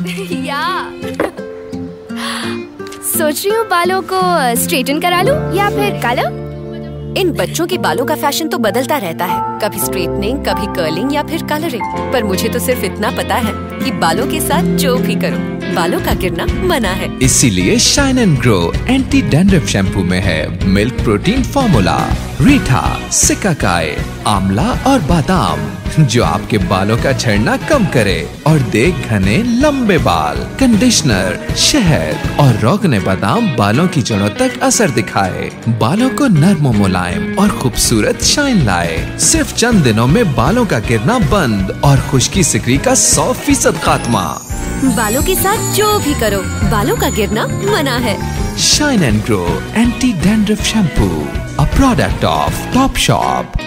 या सोच रही हूँ बालों को स्ट्रेटन करा लूं या फिर कलर। इन बच्चों के बालों का फैशन तो बदलता रहता है, कभी स्ट्रेटनिंग, कभी कर्लिंग या फिर कलरिंग। पर मुझे तो सिर्फ इतना पता है कि बालों के साथ जो भी करो, बालों का गिरना मना है। इसीलिए shine and grow anti dandruff shampoo में है मिल्क प्रोटीन फॉर्मूला, रीठा, सिकाकाई, आंवला और बादाम, जो आपके बालों का झड़ना कम करे और दे घने लंबे बाल। कंडीशनर, शहद और रोगने बादाम बालों की जड़ों तक असर दिखाए, बालों को नर्म मुलायम और खूबसूरत शाइन लाए। सिर्फ चंद दिनों में बालों का गिरना बंद और खुश्की सिकरी का 100% खात्मा। बालों के साथ जो भी करो, बालों का गिरना मना है। Shine and grow anti dandruff shampoo, a product of Top Shop.